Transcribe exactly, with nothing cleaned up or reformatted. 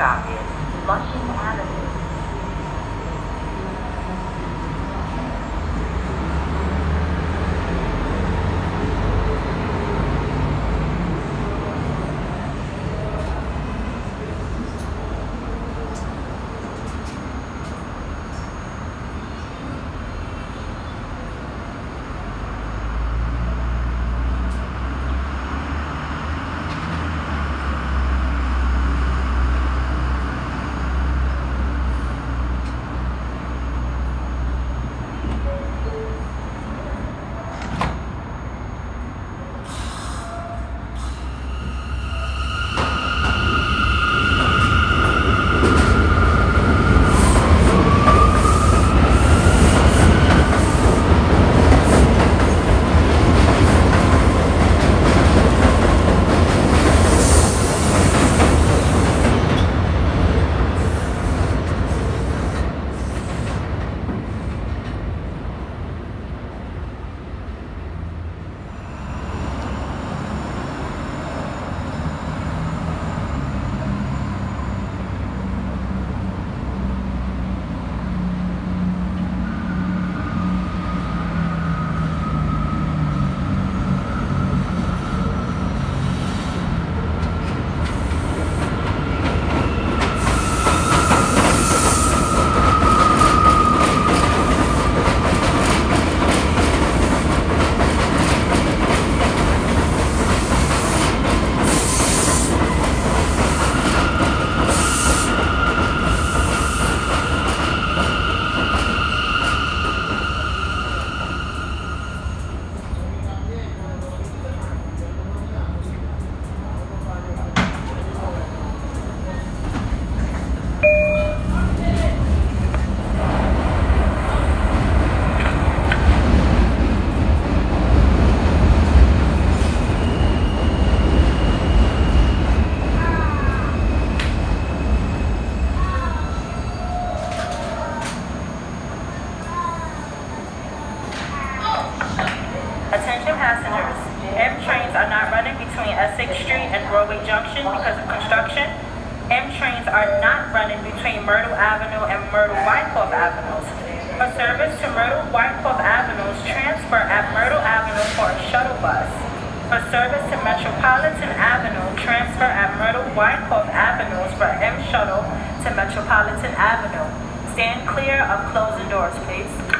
stop is Flushing Avenue. Attention passengers, M trains are not running between Essex Street and Broadway Junction because of construction. M trains are not running between Myrtle Avenue and Myrtle Wyckoff Avenues. For service to Myrtle Wyckoff Avenues, transfer at Myrtle Avenue for a shuttle bus. For service to Metropolitan Avenue, transfer at Myrtle Wyckoff Avenues for M shuttle to Metropolitan Avenue. Stand clear of closing doors, please.